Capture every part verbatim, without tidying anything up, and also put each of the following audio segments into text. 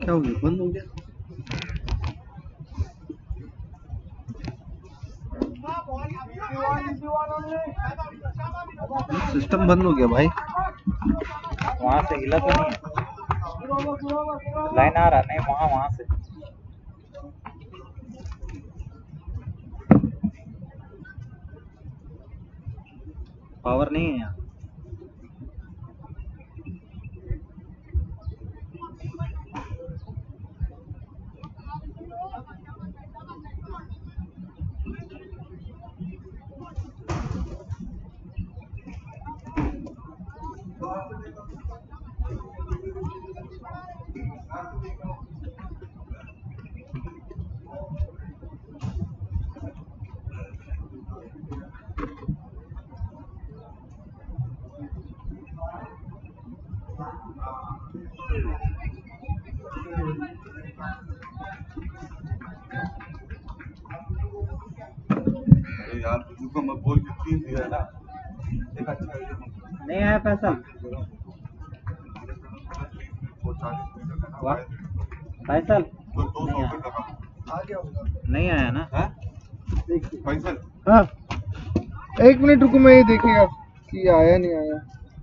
क्या हो गया? बंद हो गया? सिस्टम बंद हो गया भाई। वहां से हिला तो नहीं है? लाइन आ रहा नहीं वहां वहां से। पावर नहीं है यहाँ। यार तुझको मैं बोल के तीन दिया ना, एक अच्छा नहीं आया फैसल। फैसल नहीं आया। नहीं आया ना? फैसल हाँ एक मिनट रुको, मैं ये देखेगा कि आया नहीं आया।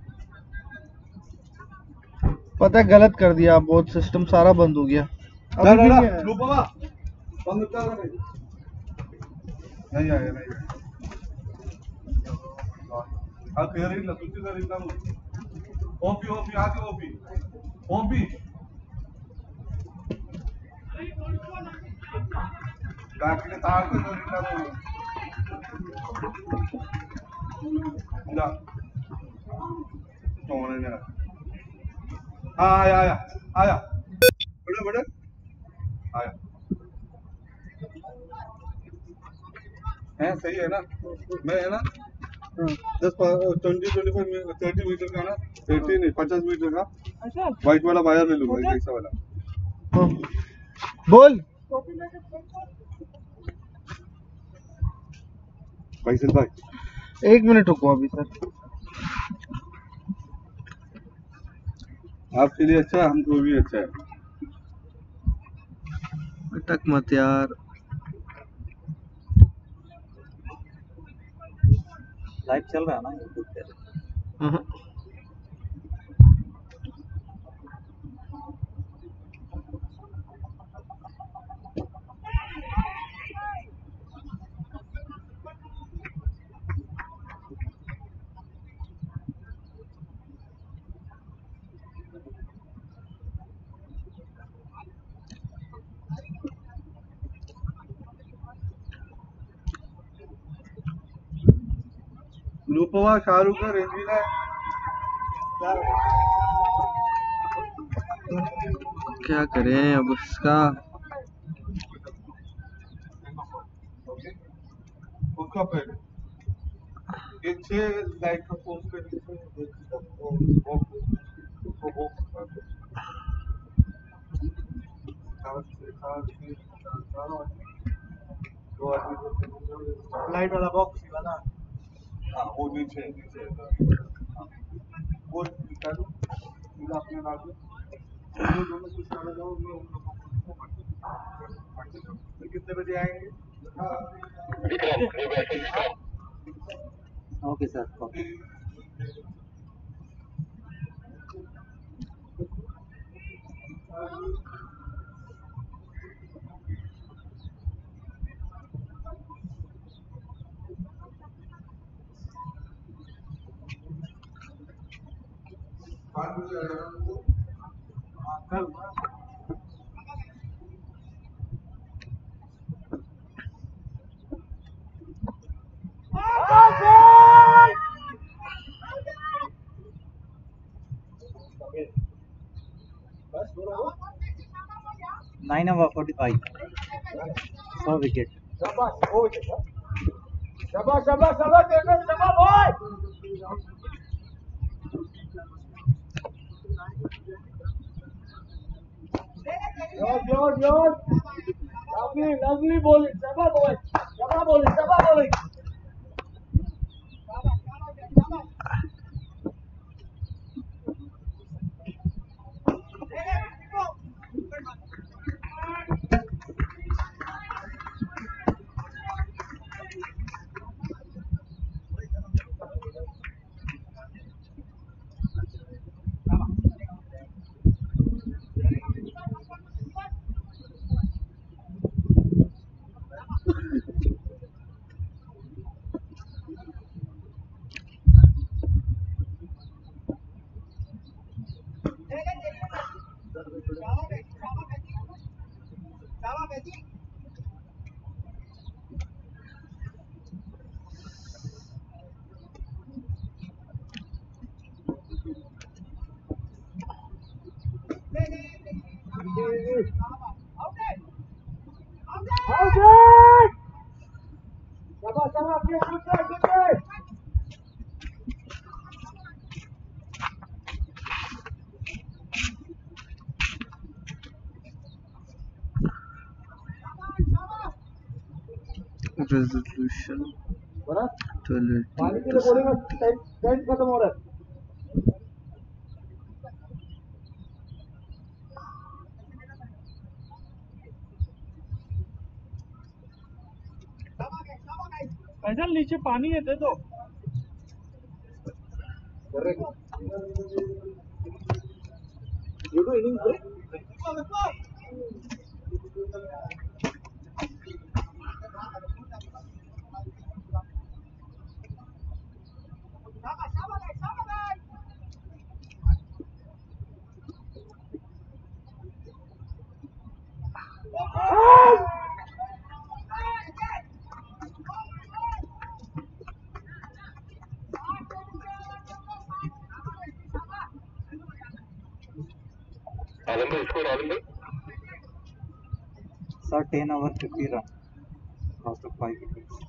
पता है गलत कर दिया आप, बहुत सिस्टम सारा बंद हो गया। अभी भी नहीं आया। बंद कर नहीं आया नहीं आया। हाँ कह रही ना तुझे कर रही था ओपी ओपी आगे ओपी ओपी बाकी तार को कर रही था ना कौन है ना। हाँ आया आया आया बड़े बड़े आया है सही है ना। मैं है ना दस twenty twenty five thirty metre का ना थर्टी नहीं पचास मीटर का व्हाइट वाला वायर ले लूंगा ऐसा वाला। बोल फैसल भाई एक मिनट रुको अभी सर। आपके लिए अच्छा है हमको भी अच्छा है। अटक मत यार। लाइव चल रहा है ना यूट्यूब पे? हाँ। लूपवा शाहरुख का रेंजीला है क्या करें अब उसका। उसका पहले ये छह लाइट का पोस्ट पे नीचे लाइट वाला बॉक्स वाला हाँ वो नीचे नीचे वो निकालो फिर अपने नाम वो दोनों कुछ डाला जाओ मैं उन लोगों को फिर कितने बजे आएंगे। Okay sir okay. कल नाइन ओवर फोर्टी फाइव सौ विकेट। शाबाश शाबाश शाबाश शाबाश boy George, George, George. Lovely, lovely bowling. Sabah bowling. Sabah bowling. Sabah bowling. Resolution पानी के लिए बोलेगा टाइम खत्म हो रहा है ऐसा नीचे पानी है दे दो You do innings break? Sir, ten over fifty run. Lost of five wickets.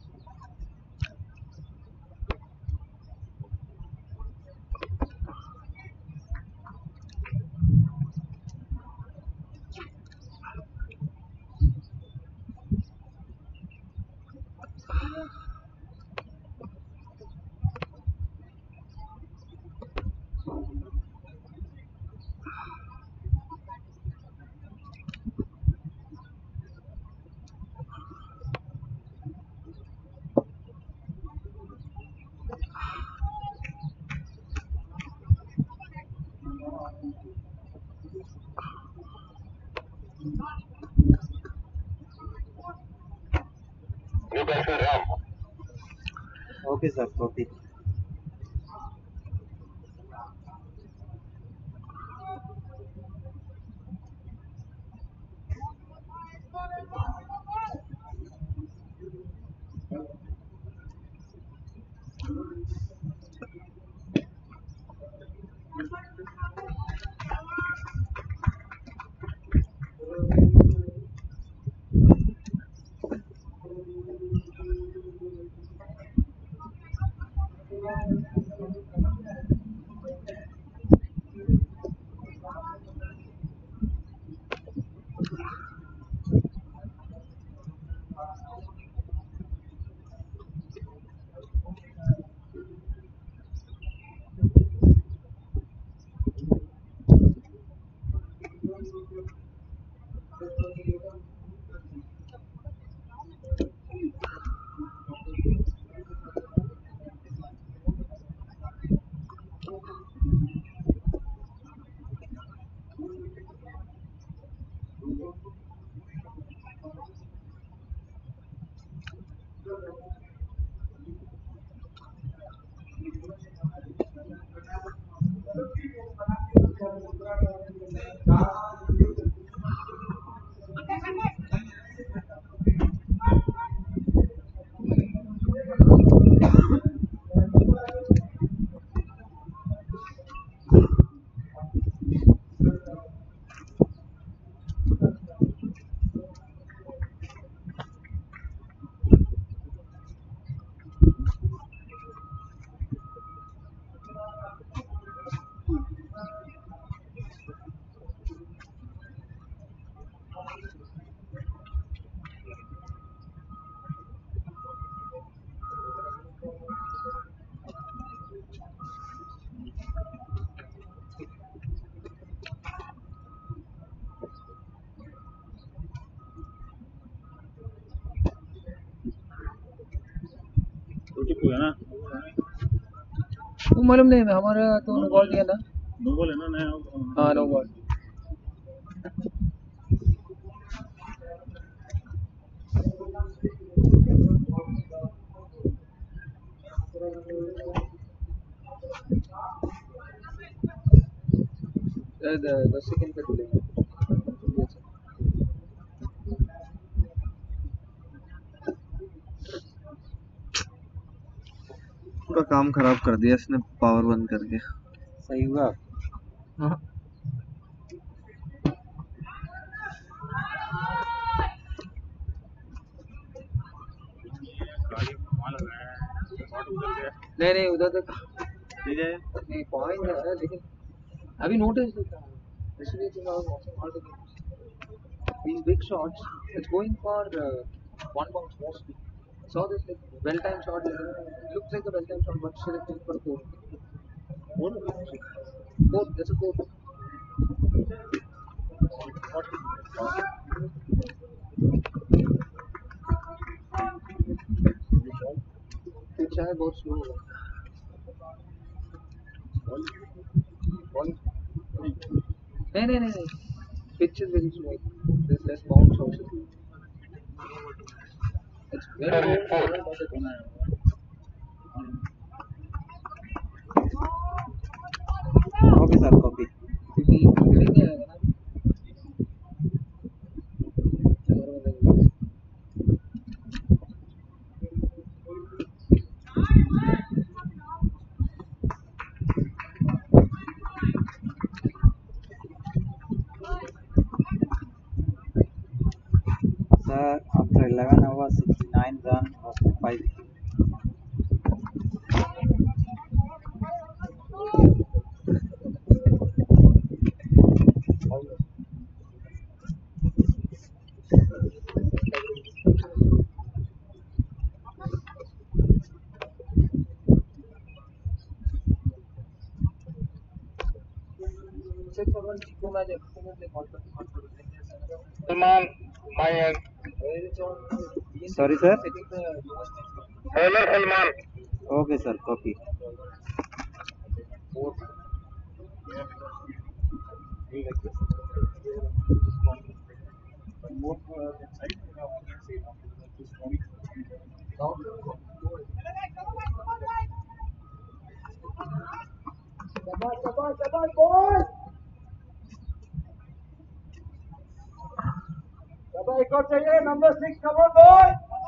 Okay, sir. Copy. हुआ ना वो मालूम नहीं है हमारा तो नो बॉल दिया ना नो बॉल है ना नया हाँ नो बॉल दस सेकंड का डिले पूरा काम खराब कर दिया इसने पावर बंद करके। सही हुआ। हाँ। नहीं नहीं उधर तक नहीं पॉइंट है लेकिन अभी नोटिस इसलिए these big shots it's going for uh, one bounce mostly. Saw this like well time shot, it looks like a well time shot but selected for four. Four? Four, that's a four. Pitch है बहुत slow है. नहीं नहीं नहीं pitch is very slow. There's less bounce also. It's very good but it's copy sir copy. Sir, after eleven hours, sixty-nine run after five. Salman, my end. Sorry, sir. Bowler Salman. Okay, sir. Copy. एक और चाहिए number six कमर boy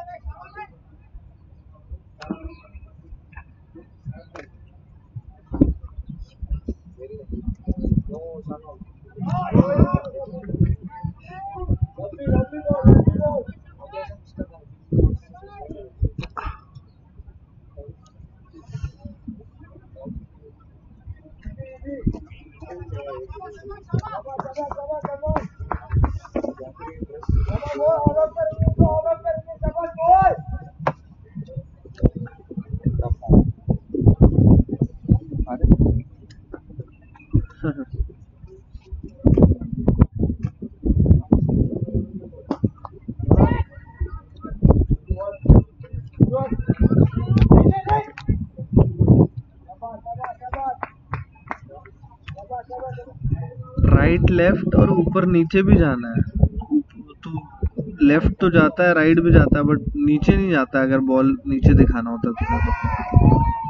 right left और ऊपर नीचे भी जाना है तो लेफ्ट तो जाता है राइट भी जाता है बट नीचे नहीं जाता अगर बॉल नीचे दिखाना होता तो।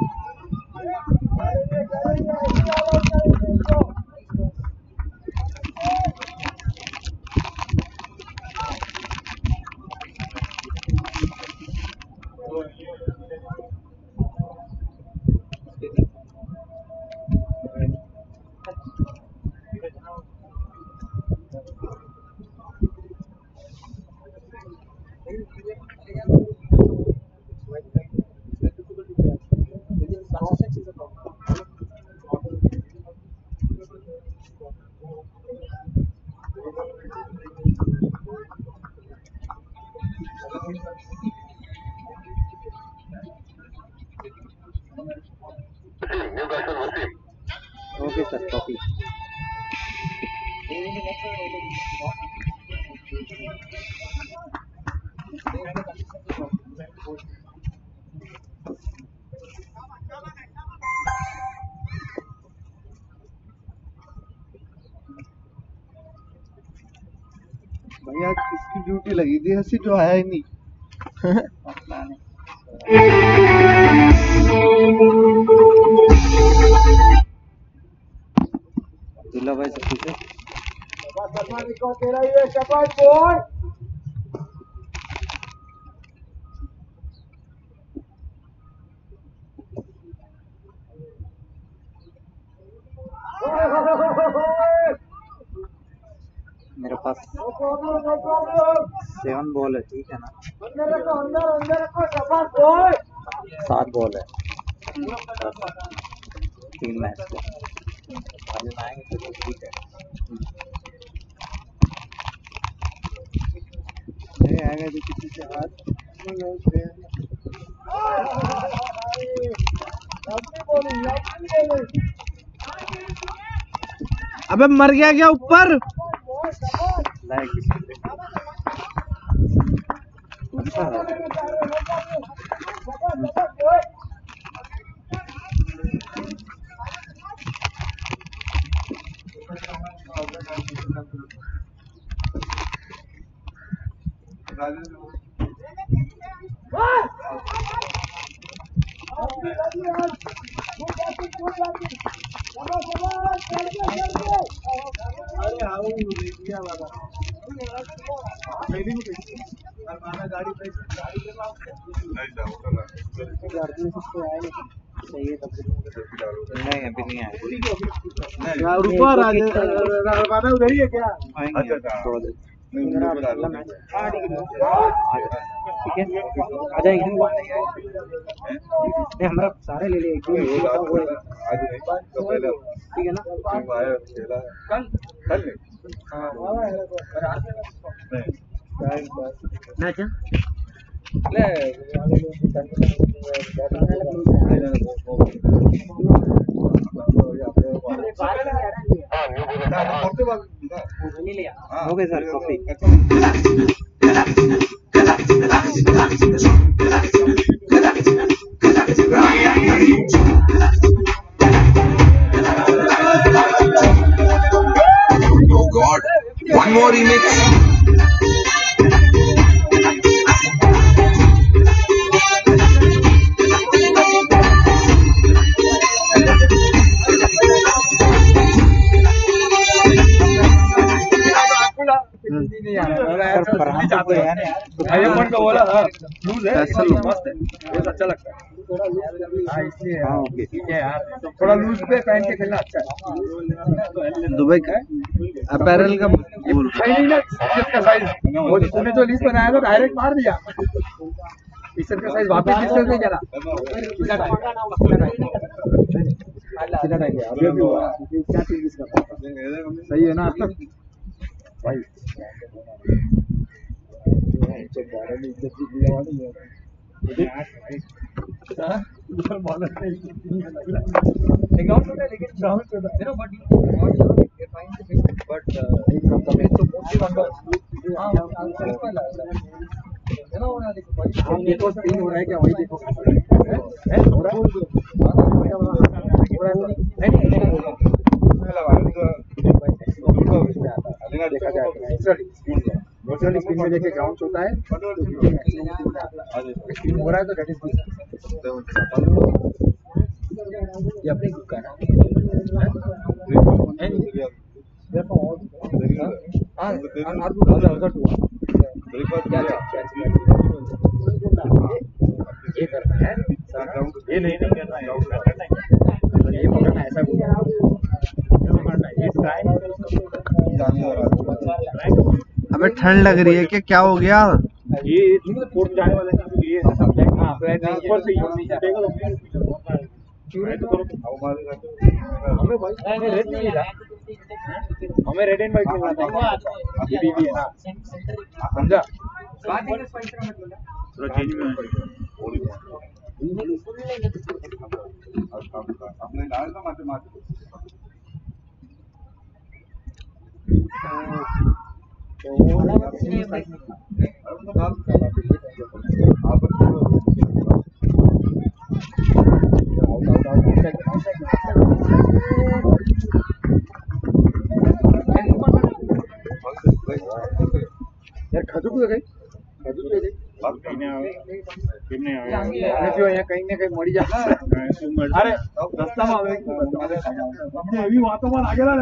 Okay, sir. Copy. भैया किसकी ड्यूटी लगी थी हंसी जो आया ही नहीं। दूल्हा भाई सब ठीक है। पास सेवन बॉल है, ठीक है ना। सात बॉल है तीन मैच के, अभी आएंगे तो ठीक है। नहीं आएंगे तो किसी के हाथ अबे मर गया क्या ऊपर? अच्छा है। नहीं अभी नहीं आए। रुको राजा उधर ही है क्या? आएंगे थोड़ा देर। ठीक है आ जाएंगे। नहीं हमारा सारे ले लिए, ठीक है ना। कल मैच है हो गए sir coffee. Oh God, one more remix. अच्छा लगता है इसलिए ठीक है यार, थोड़ा लूज पे पहन के खेलना अच्छा है। दुबई का अपैरल का बोल नहीं ना इसका साइज वो तूने जो लिस्ट बनाया था डायरेक्ट मार दिया। टी-शर्ट का साइज वापस डिस्कस नहीं करा। कितना टाइम कितना टाइम गया अभी अभी हुआ क्या चीज इसका सही है ना भाई। देखो स्पिन हो रहा है क्या वही देखो देखा जाए वर्चुअली स्क्रीन में देखे ग्राउंड होता है स्क्रीन हो रहा है तो दैट इज ये अपने ग्रुप का है हां और अदर टू ये करना है ये नहीं नहीं करना है ये पकड़ना ऐसा अबे ठंड लग रही है क्या? क्या हो गया? ये फोर्थ जाने वाले हैं ये हां फ्लैट नहीं ऊपर से नहीं जाएगा हमें भाई नहीं रेड नहीं मिला हमें रेड एंड व्हाइट मिलना था ये भी है ना समझा थोड़ा चेंज में अपने डाल ना माते माते यार खजूर तो गई खजूर तो गई जो यहाँ कहीं ना कहीं मरी जाता है अरे रास्ता में अभी वहाँ तो आगे ना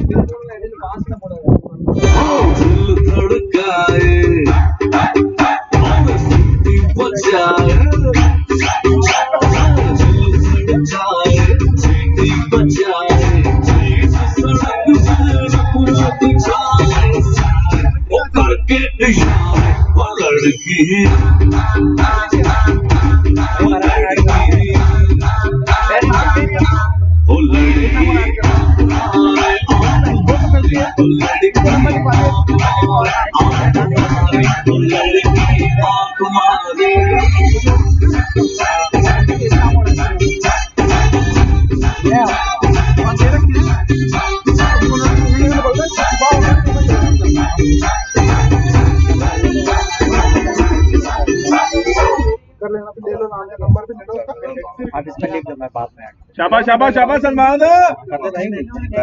आप इसमें लिख दो, मैं बाद में शाबाश शाबाश शाबाश सलमान करते रहेंगे।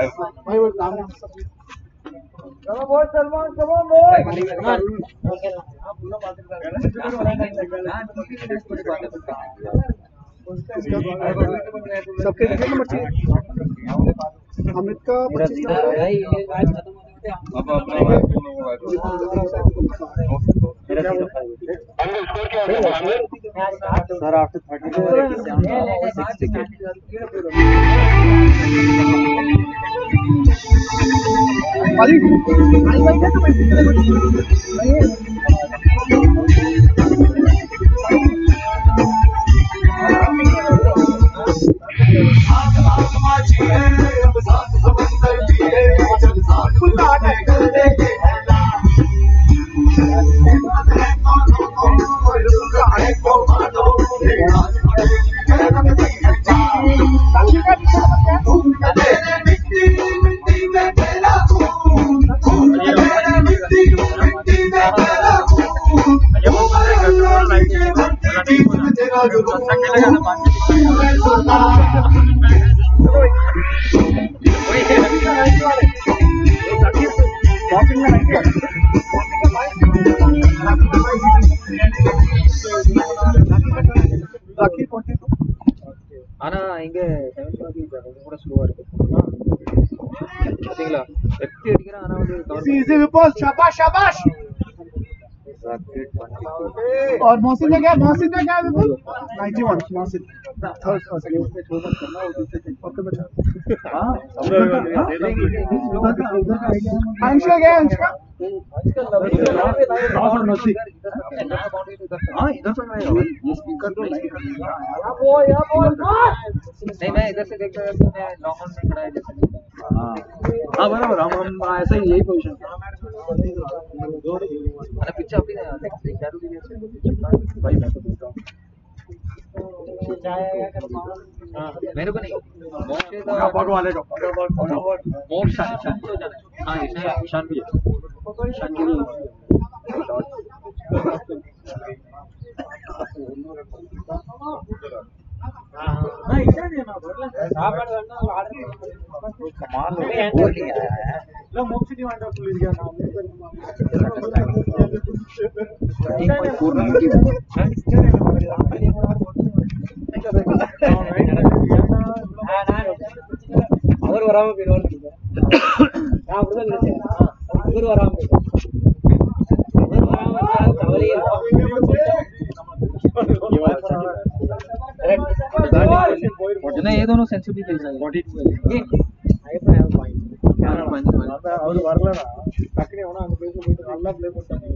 सबके अमित का सर आफ्टर थर्टी ஆனா இங்க செவன் ஷாட் கூட ஸ்லோவா இருக்கு பாத்தீங்களா எஃப்டி அடிக்கிறான் ஆனா வந்து इजी विपोल शाबाश शाबाश और मोहसिन ने क्या मोहसिन ने क्या विपुल इक्यानवे मोहसिन थर्ड फर्स्ट गेम पे छोड़ करना और दूसरे से ओके बचा हां अंश का क्या अंश का हाँ इधर से मैं ये स्पीकर तो नहीं नहीं मैं इधर से देखता हूँ मैं लॉन्ग ऑन में खड़ा है जैसे हाँ हाँ बराबर हम हम ऐसा ही यही पोजीशन अरे पीछे अभी चारू की भाई मैं तो बोलता हूँ मेरे को नहीं मोक्ष वाले को मोक्ष शान हाँ इसमें शान भी है शान की भी அவர் வராம போயிடுவார் அவர் வராம கவலையே ये दोनों सेंसिटिव है அவர் வரலனா டக்குனே அவன அங்க பேச போயிட்டு நல்லா ப்ளே பண்ணிட்டாங்க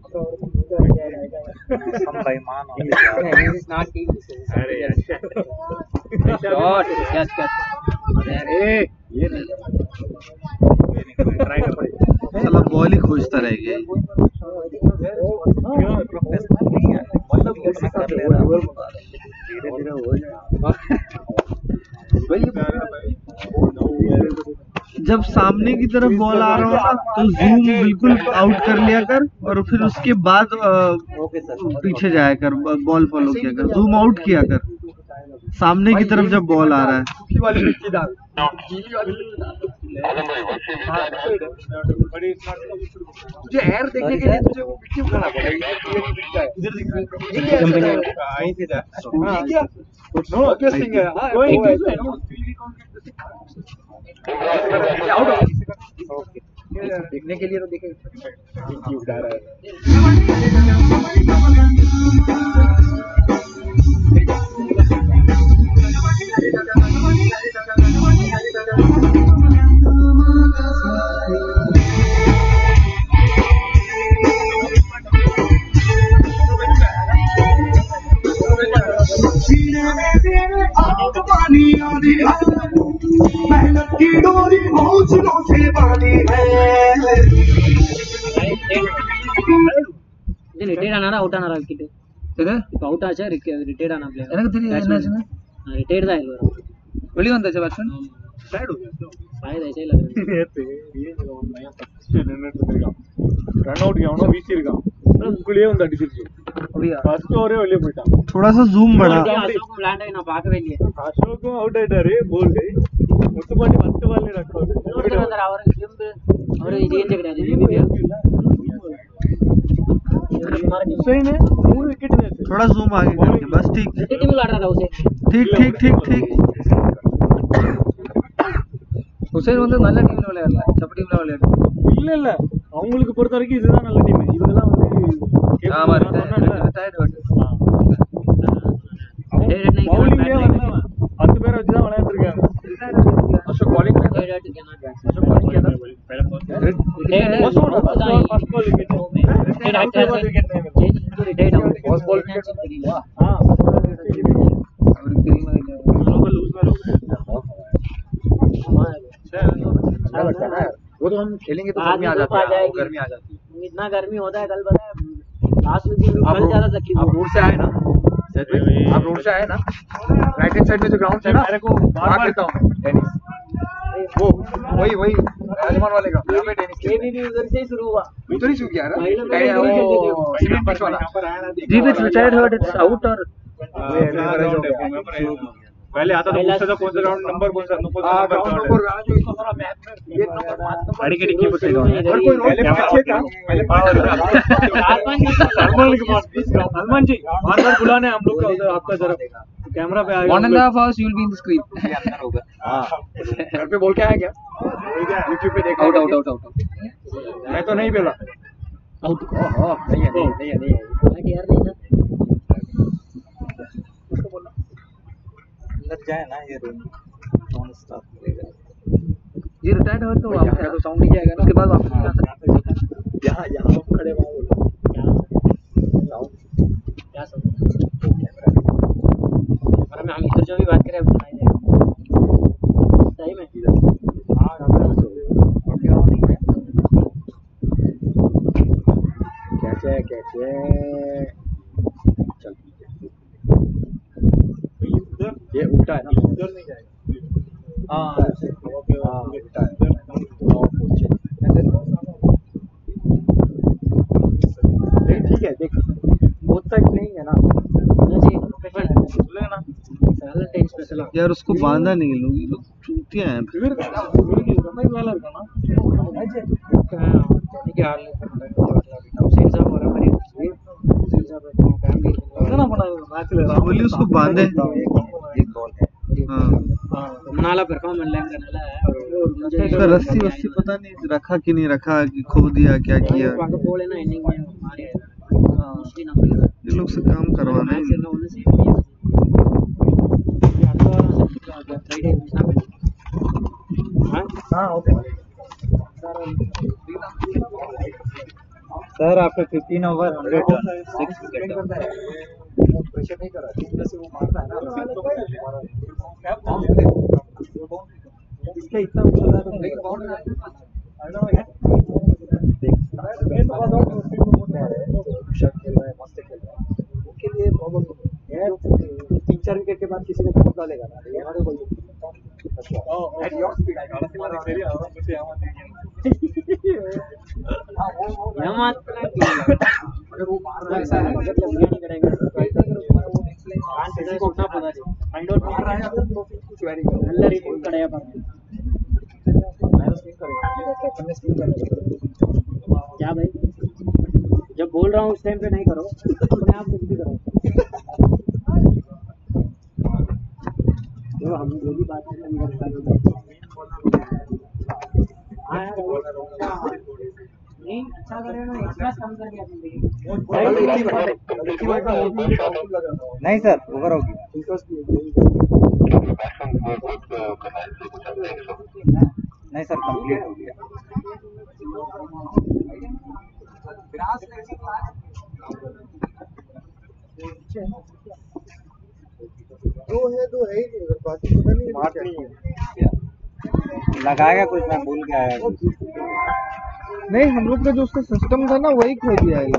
हम बेईमान हो This is not team. अरे अच्छा Shot. Catch, catch. अरे ये नहीं ट्राई कर पड़ेगा साला बॉल ही खोजता रह गया प्रोफेशनल नहीं है, मतलब कोशिश कर ले रहा है, धीरे धीरे हो जाएगा। जब सामने की तरफ बॉल आ रहा हो ना तो जूम बिल्कुल आउट कर लिया कर और फिर उसके बाद पीछे जाया कर, बॉल फॉलो किया कर, जूम आउट किया कर सामने की तरफ जब बॉल आ रहा है। मुझे एयर देखने के लिए मुझे वो वीडियो बनाना पड़ेगा, इधर दिख रहा है यहीं से जा क्या नो ऑब्वियस थिंग है। हां आउट ओके देखने के लिए तो देखे क्यों उड़ा रहा है मेहनत की डोरी हौसलों से बांधी है இது ரிட்டையர்ட் ஆனாரா அவுட் ஆனாரா விக்கெட் இது இப்போ அவுட் ஆச்சா ரிட்டையர்ட் ஆனா பிளேயர் எனக்கு தெரியும் என்னாச்சுன்னு ரிட்டையர்ட் தான் இல்ல வெளிய வந்தாச்சு பேட்ஸ்மேன் साइड हो गया शायद ऐसे ही लग रहा நேத்து ஏன் ஒரு நயா ஃபர்ஸ்ட் நின்னுட்டு இருக்கான் ரன் அவுட் அவனோ வீசிருக்கான் உங்களுக்குள்ளே வந்து அடிச்சிருச்சு அப்படியா ஃபர்ஸ்ட் ஓவரே வெளிய போயிட்டான் थोड़ा सा जूम बढ़ा है अशोक லேண்ட் ஆகி நான் பார்க்கவே இல்லையே அசோக்கும் அவுட் ஆயிட்டாரு போல்ட் முத்துப்பாண்டி பத்து பால்ல ரன் அவுட் இன்னொருத்தர் வந்தாரு அவரு லிம்பு அவரு ரேஞ்ச் கிடையாது லிம்பியா हुसैन மூணு விக்கெட் நேத்து थोड़ा जूम आगे करके बस ठीक टीम में लड़ रहा था उसे ठीक ठीक ठीक ठीक ஹுசைன் வந்து நல்ல டீம்ல விளையாடல சப்ப டீம்ல விளையாடு இல்ல இல்ல அவங்களுக்கு பொறுத்த வரைக்கும் இதுதான் நல்ல டீம் இவங்கலாம் வந்து ஆமா ரிட்டையர்ட் ஹர்ட் பவுலிங்லயே வந்தவன் பத்து பேரை வச்சு தான் விளையாண்டு இருக்காங்க अशोक बॉलिंग में ரிட்டையர்ட் கேனா अशोक बॉलिंग किया था first ball first ball wicket retired wicket change to retired out first ball wicket हां அவருக்கு தெரியுமா இல்ல लोग लूज में लोग वो तो हम खेलेंगे तो गर्मी आ जाती है गर्मी आ जाती है इतना गर्मी होता है कल पता है लास्ट वीक में कल ज्यादा तकलीफ आप रोड से आए ना आप रोड से आए ना राइट हैंड साइड में जो ग्राउंड है ना मेरे को बार वहां बार खेलता हूं टेनिस वो वही वही राजमान वाले का यहाँ पे टेनिस ये भी उधर से ही शुरू हुआ उधर ही शुरू किया ना पहले पहले वो खेलते थे सीमेंट पिच वाला जी which retired hurt it's out और पहले आता था पूछता था कौन सा ग्राउंड नंबर कौन सा नंबर हां नंबर ग्राउंड नंबर जो इसको थोड़ा मैप में ये नंबर पांच नंबर गाड़ी के डिक्की पे खेला और कोई रोड पीछे था पहले सलमान के पास सलमान जी बार बार बुलाने हम लोग का उधर आपका जरा कैमरा पे आएगा one and half hours you will be in the screen ये अंदर होगा हां घर पे बोल के आया क्या यूट्यूब पे देखा आउट आउट आउट आउट मैं तो नहीं बोला आउट हां नहीं है नहीं है नहीं है यार नहीं था लग जाए ना ये नॉन स्टॉप ये रिटायर्ड हर्ट तो आउट है तो साउंड नहीं जाएगा ना उसके बाद वापस आ सकते यहाँ यहाँ खड़े वहाँ बोलो क्या क्या सब और मैं हम इधर जो भी बात करें अब सुनाई देगा सही में हाँ ऑडियो नहीं है कैसे कैसे चल ये उल्टा है ना उधर नहीं जाएगा हाँ ओके हाँ उल्टा है ठीक है देख बोथ साइड नहीं है ना बोलेगा ना साला टेन स्पेशल यार उसको बांधा नहीं है लोग ये लोग चूतिया हैं इधर इधर रमेश वाला का ना क्या हाल है हम सेठ साहब और हमारी सेठ साहब फैमिली कितना बड़ा मैच ले रहा बोली उसको बांधे एक बॉल है हाँ मनाला परफॉर्मेंस लैंड करना है उसका रस्सी वस्सी पता नहीं रखा कि नहीं रखा कि खो दिया क्या किया वहां बोल है ना एंडिंग में मारे उसकी नंबर ये लोग से काम करवाना मैच है से ना होने से हाँ ओके सर आपका fifteen over hundred run six wicket pressure नहीं कर रहा जैसे वो मारता है ना इसका इतना चल रहा है मस्त खेल रहा है उनके लिए प्रॉब्लम है तीन चार विकेट के बाद किसी ने बहुत डालेगा ना हमारे बोल एट योर स्पीड आई यह मत अगर वो मार रहा है ऐसा है मतलब नहीं करेंगे किसी को उठना पड़ा फाइंड आउट मार रहा है अगर तो फिर कुछ वेरी गुड நல்ல ரிப்போर्ट करेगा पर मैंने स्पिन करेगा मैंने स्पिन करेगा क्या भाई जब बोल रहा हूँ उस टाइम पे नहीं करो अपने आप कुछ भी करो जो हम जो भी बात कर रहे हैं हाँ यार नहीं अच्छा करे ना एक्स्ट्रा कम कर दिया नहीं सर ओवर होगी नहीं सर कंप्लीट हो गया दो है दो है ही नहीं अगर बाकी पता नहीं बात नहीं है लगाएगा कुछ मैं भूल गया है नहीं, हम लोग का जो उसका सिस्टम था ना वही खो दिया है।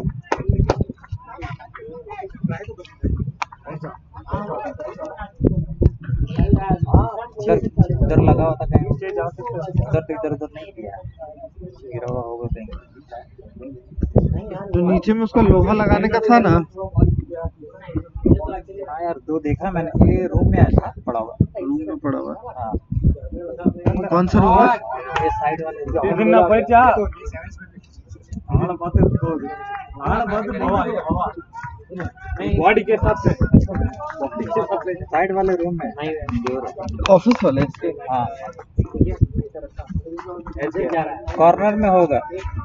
उधर उधर लगा हुआ था कहीं उधर तो इधर उधर नहीं किया गिरा हुआ होगा कहीं जो नीचे में उसका लोहा लगाने का था ना। हाँ यार दो देखा मैंने ये रूम में ऐसा पड़ा हुआ रूम में पड़ा हुआ। हाँ कौन सा रूम है? ये साइड वाले बॉडी के साथ साइड वाले रूम में ऑफिस वाले इसके। हाँ कॉर्नर में होगा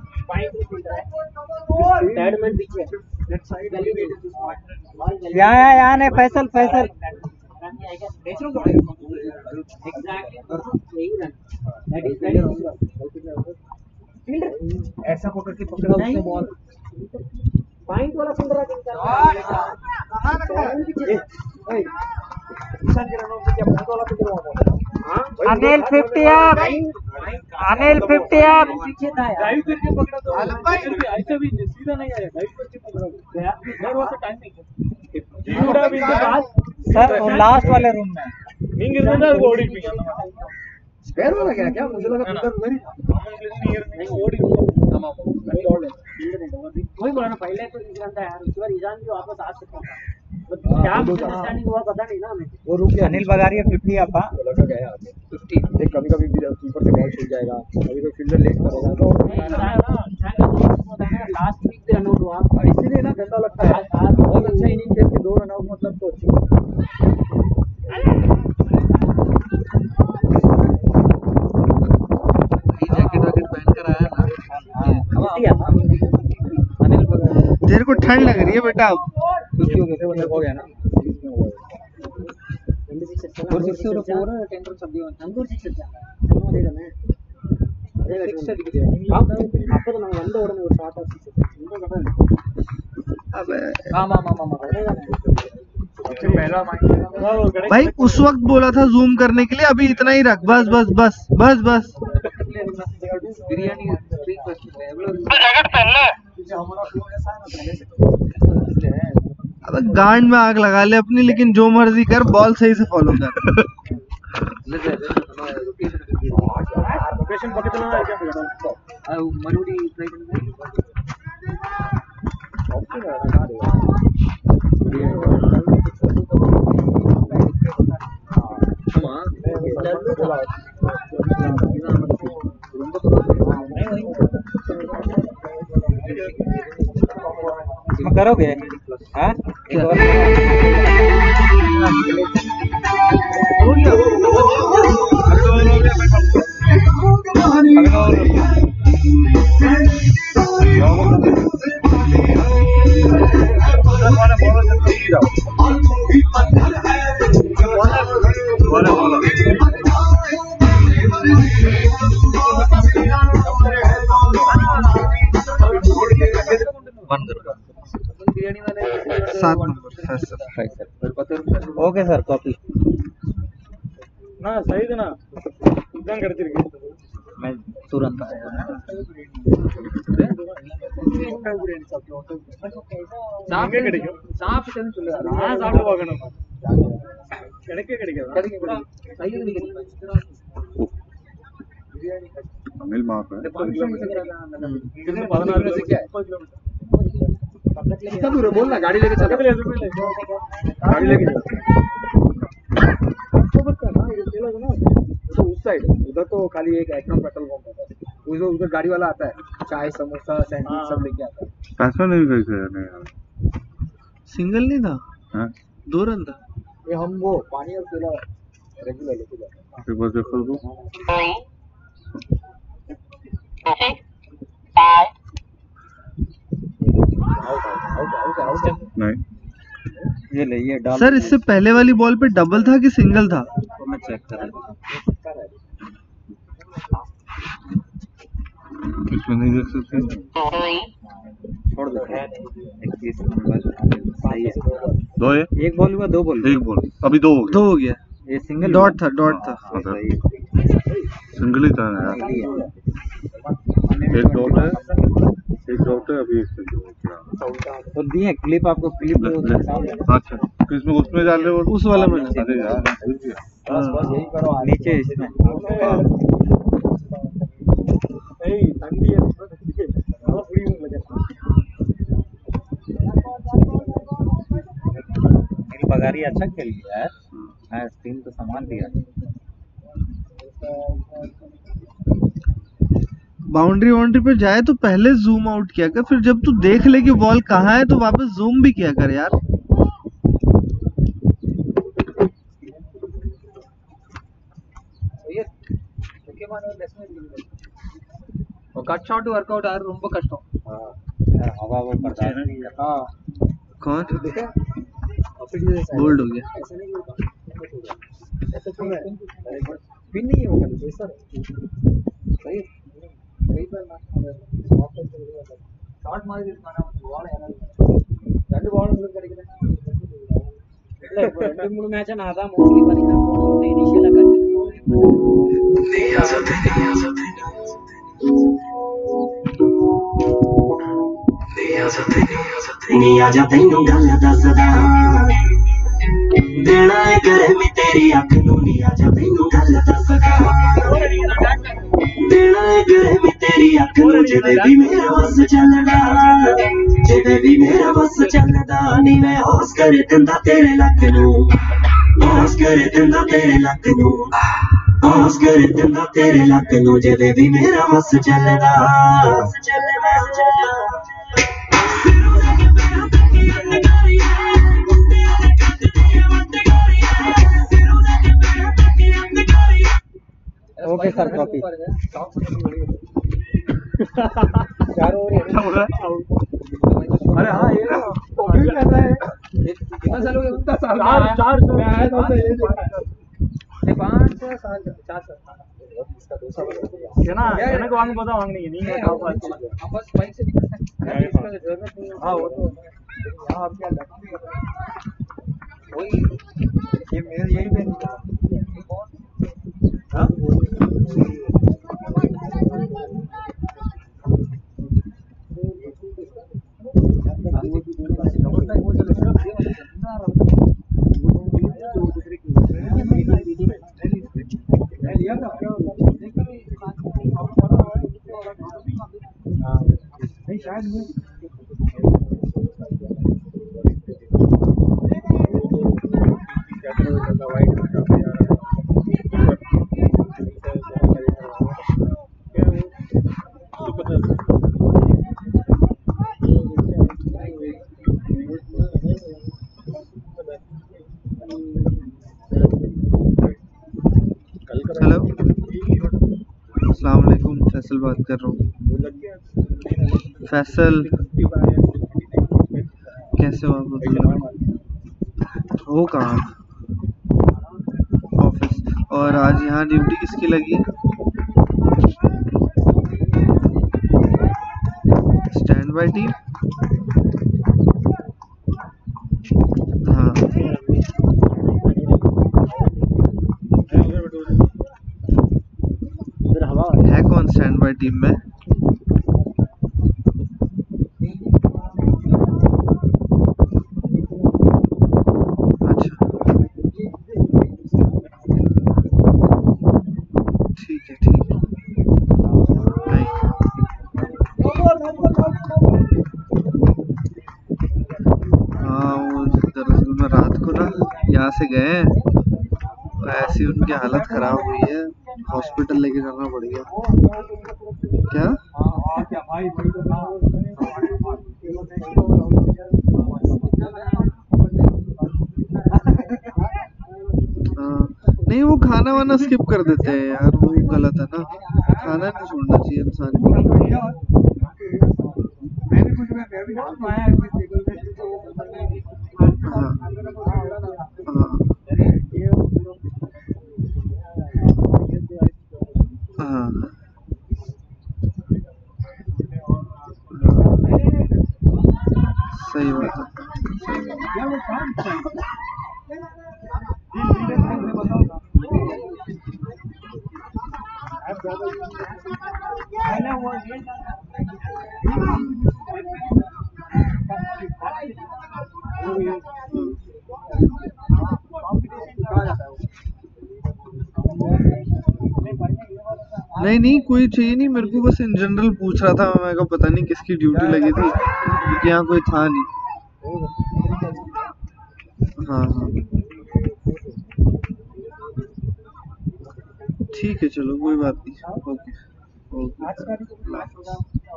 यहाँ यहाँ यहाँ नहीं फैसल फैसल ऐसा पकड़ के पकड़ा उसने बॉल पॉइंट वाला fielder Anil fifty up Anil fifty up पीछे था ड्राइव करके पकड़ा तो ऐसे भी सीधा नहीं आया ड्राइव करके पकड़ा there was a timing he would have been the pass sir last वाले रूम में नहीं गिरना था बॉडी पे स्पेयर वाला क्या क्या मुझे लगा इधर मेरी नहीं बॉडी तमाम वही बोला ना पहले तो ईजान था यार उसके बाद ईजान भी वापस आ सकता था क्या अंडरस्टैंडिंग हुआ पता नहीं ना हमें वो रुक गया अनिल बगारिया फिफ्टी अप हाँ लगा गया फिफ्टी देख कभी कभी कीपर से बॉल छूट जाएगा कभी कभी फील्डर लेट करेगा तो लास्ट वीक पे रन आउट हुआ इसीलिए ना गंदा लगता है बहुत अच्छा इनिंग खेल के दो रन आउट मतलब तो अच्छी जैकेट वैकेट पहन कर आया ना। तेरे को ठंड लग रही है बेटा अब। हो गया ना भाई उस वक्त बोला था जूम करने के लिए, अभी इतना ही रख। बस बस बस बस बस बिरयानी अब गांड में आग लगा ले अपनी, लेकिन जो मर्जी कर, बॉल सही से फॉलो कर। लोकेशन पकड़ना है क्या मरूडी ट्राई करोगे हाँ बिरयानी वाले सात नंबर ओके सर कॉपी ना सही है ना एकदम कड़चिருக்கு मैं तुरंत आया சாப்பிட்டே கிடைக்கும் சாப்பிட்டேன்னு சொல்லு நான் சாப்பிட்டு பார்க்கணும் கிடைக்கவே கிடைக்காது கிடைக்கும் சைடுல கிடைக்கும் बिरयानी अनिल माफ है कितने பதினாறு முப்பது किलोमीटर कितना दूर है बोल ना गाड़ी लेके चल गाड़ी लेके तो उस साइड उधर तो खाली एक एक्नॉम पेट्रोल पंप है, उधर उधर गाड़ी वाला आता है, चाय समोसा सैंडविच सब लेके आता है। पैसा नहीं कैसे नहीं यार सिंगल नहीं था, हाँ दो रन था। ये हम वो पानी और केला रेगुलर लेके जाते हैं। एक बार देखो तो नहीं ये ले ये डाल। सर इससे पहले वाली बॉल पे डबल था कि सिंगल था? तो मैं चेक कर रहा हूँ। इसमें नहीं देख सकते। छोड़ दो इक्कीस नंबर सही है। दो है, एक बॉल हुआ दो बॉल एक बॉल अभी दो हो गए। दो हो गया। ये सिंगल डॉट था, डॉट था। हाँ, सही है। सिंगल ही था यार। एक डॉट है, एक डॉट है अभी। एक सिंगल हो गया। तो दिए क्लिप आपको क्लिप। अच्छा किसमें उसमें डाल रहे हो? उस वाला में। अरे यार भूल गया। बस बस यही करो नीचे इसमें। बगारी अच्छा खेल लिया यार। हाँ टीम तो सामान दिया। बाउंड्री बाउंड्री पे जाए तो पहले जूम आउट किया कर, फिर जब तू देख ले कि बॉल कहाँ है तो वापस जूम भी किया कर यार। कट शॉट वर्कआउट यार ரொம்ப கஷ்டம்। हवा वो पड़ता है। हाँ कौन बोल्ड हो गया? पिन नहीं होगा सर। सही सही पर शॉट मार दिखाना बॉल है రెండు బాల్ ముందు కడిగిన இல்ல இப்போ ரெண்டு மூணு மேட்சா நான் தான் மோஸ்ட்லி பண்ணிட்டேன் போன இனிஷியலா கட்டு नी आजा तैनू गल दसदा देना है गर्मी तेरी अख नू नी आजा तैनू गल दसदा देना है गर्मी तेरी अख नू जिदे भी मेरा बस चलदा जिदे भी मेरा बस चलदा नी मैं होश कर दिंदा तेरे लक नू होश कर दिंदा तेरे लक नू होश कर दिंदा तेरे लक नू जिदे भी मेरा बस चलदा चलदा चलदा ओके सर कॉपी चार ओवर अरे हाँ ये कॉपी कर रहा है कितना साल हो गया? कितना साल चार चार मैं आया था तो ये पाँच साल चार साल ना எனக்கு வாங்க போதா வாங்குனீங்க நீங்க बस बाइक से निकलना है इसका जरूरत नहीं। हां वो तो यहां आप क्या वही ये मेरे यही पे हां नहीं शायद नहीं हेलो अस्सलाम वालेकुम, फैसल बात कर रहा हूँ। फैसल कैसे हो आप? हो कहाँ? ऑफिस। और आज यहाँ ड्यूटी किसकी लगी है? Stand by team. हाँ है कौन स्टैंड बाय टीम में? अच्छा ठीक है ठीक है। नहीं हाँ वो दरअसल में रात को ना यहाँ से गए हैं तो ऐसी उनकी हालत खराब हुई है, हॉस्पिटल लेके जाना पड़ेगा। क्या हाँ नहीं वो खाना वाना स्किप कर देते हैं यार, वो गलत है ना। खाना नहीं छोड़ना चाहिए इंसान को। मैंने कुछ मैं भी डाल पाया है इस टेबल पे तो हाँ हाँ हाँ सही बात है, सही बात है। नहीं नहीं कोई चाहिए नहीं मेरे को, बस इन जनरल पूछ रहा था मैं, को पता नहीं किसकी ड्यूटी लगी थी क्योंकि यहाँ कोई था नहीं। हाँ हाँ ठीक है चलो कोई बात नहीं। ओके ओके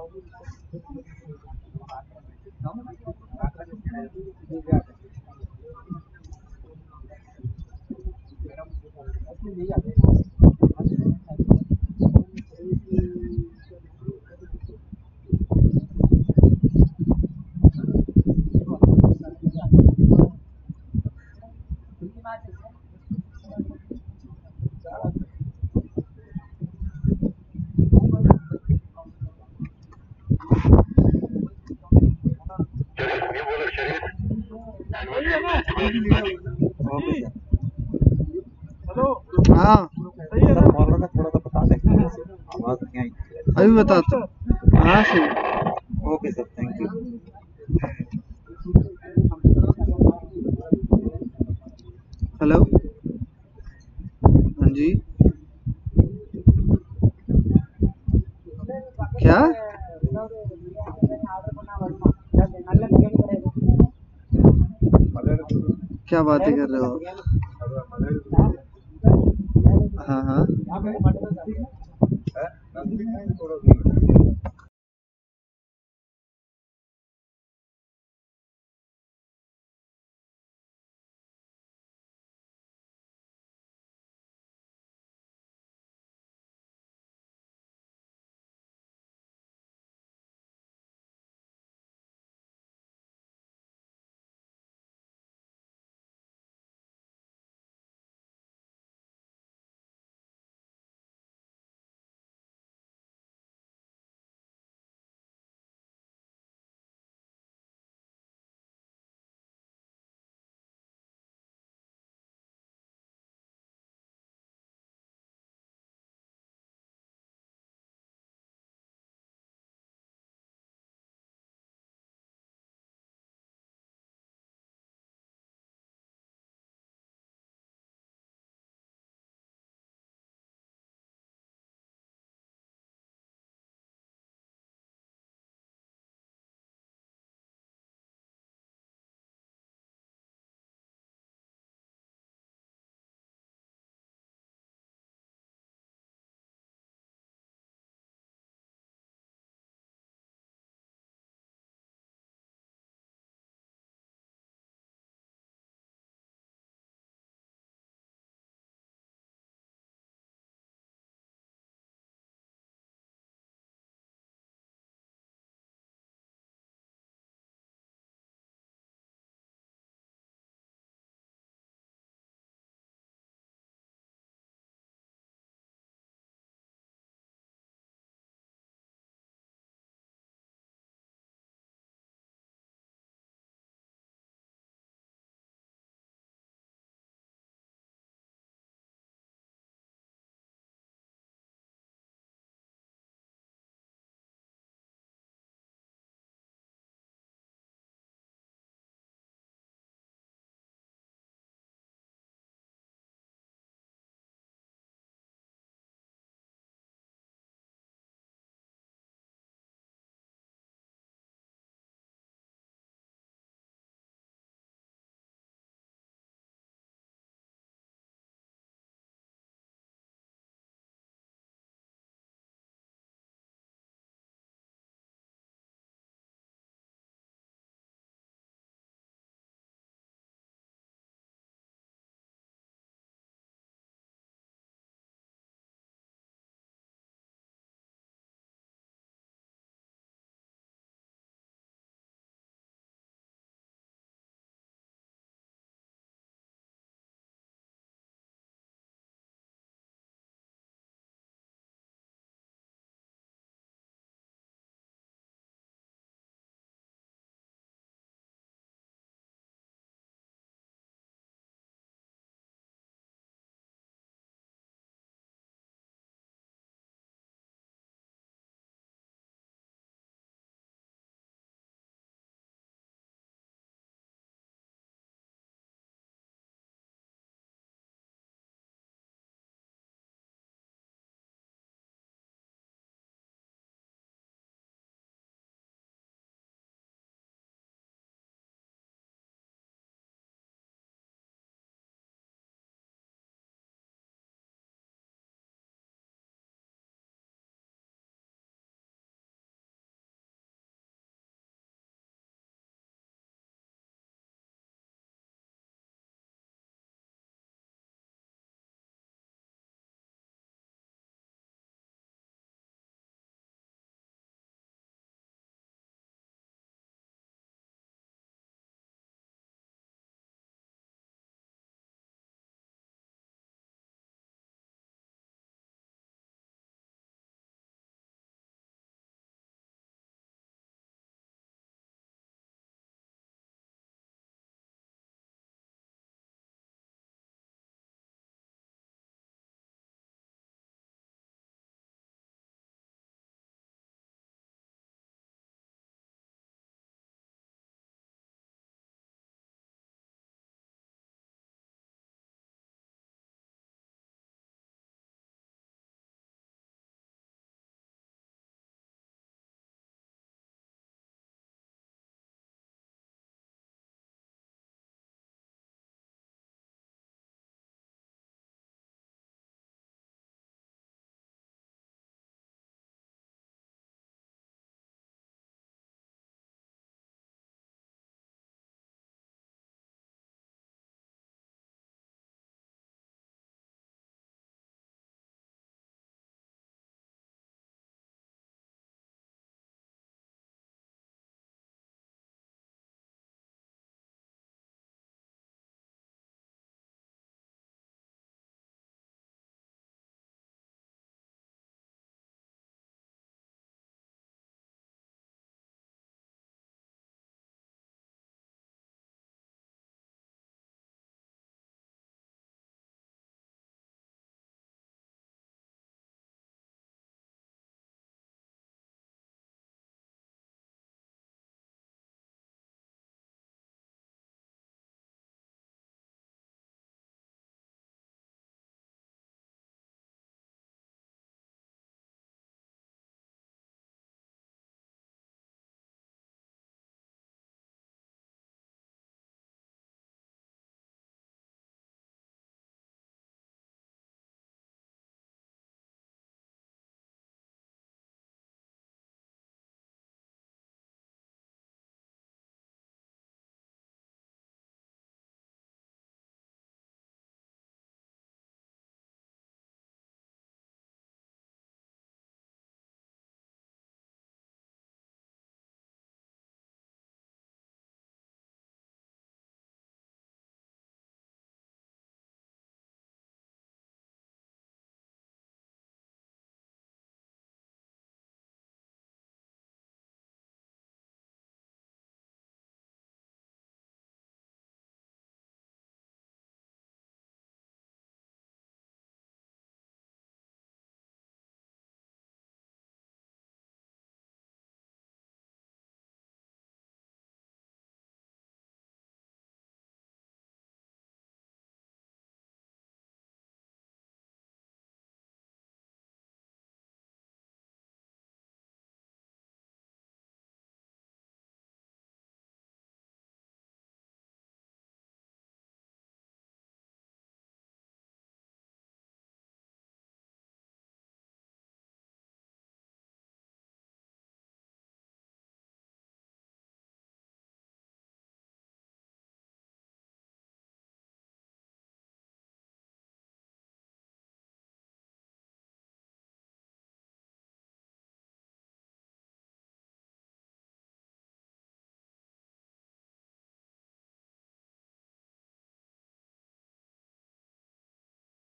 हाँ अभी बताता हूँ। हाँ सही। Okay sir thank you. Hello हाँ जी क्या क्या बातें कर रहे हो आप? हाँ हाँ